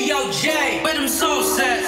Yo, Jay, where them songs at?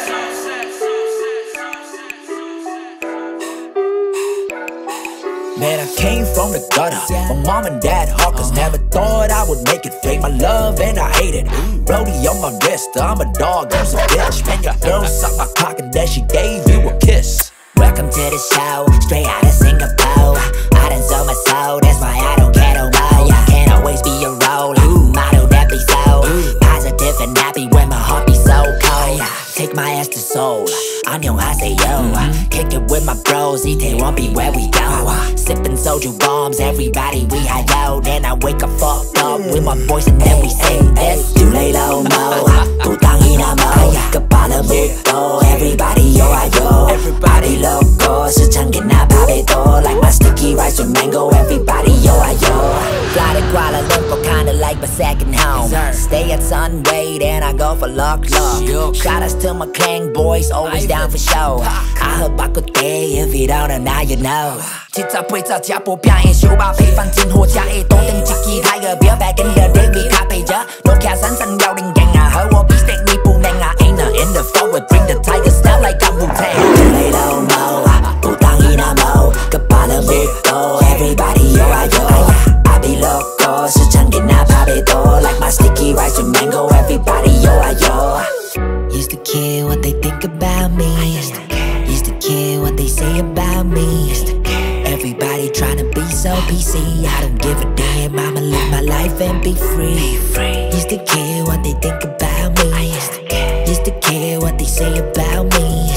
Man, I came from the gutter. My mom and dad hawkers. Never thought I would make it. Fake my love and I hate it. Brody on my wrist, I'm a dog, you's a bitch. Man, your girl sucked my cock and then she gave you a kiss. Welcome to the show, straight out of Singapore. I done sold my soul, that's why I don't care no more. Can't always be a role, model that be so positive and happy when my heart be so cold. Take my ass to Seoul, 안녕하세요. Kick it with my bros, Itaewon be where we go. Sipping soju bombs, everybody we high yo. Then I wake up fucked up with my voice and then we sing this. You lay low mo, 부당이나 mo. 끝발을 밀고, everybody yo yo. Everybody loco, 수창기나 밥에도. Like my sticky rice with mango, everybody yo yo. Fly to Kuala Lumpur, kinda like my second home. Stay at Sunway, then I go for luck. Shout outs to my clang boys, always down for show. I heard about good day, if you don't know, now you know. 七十八十只步偏的小巴，配饭前火车的多等几期台个表白跟的 David 卡配着，诺卡闪闪摇铃gang啊，和我比赛你不能啊 ，ain't a in the forward bring the tiger style like I'm Wu-Tang. Lay low mo, 不当一那mo，个巴的mirgo, everybody yo yo. I be loco, 时常给那怕被多 like my sticky rice with mango, everybody yo yo. Used to care what they think about me. Used to care what they say about me. Everybody tryna be so PC. I don't give a damn, I'ma live my life and be free. Used to care what they think about me. Used to care what they say about me.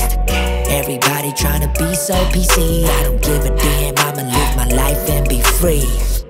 Everybody tryna be so PC. I don't give a damn, I'ma live my life and be free.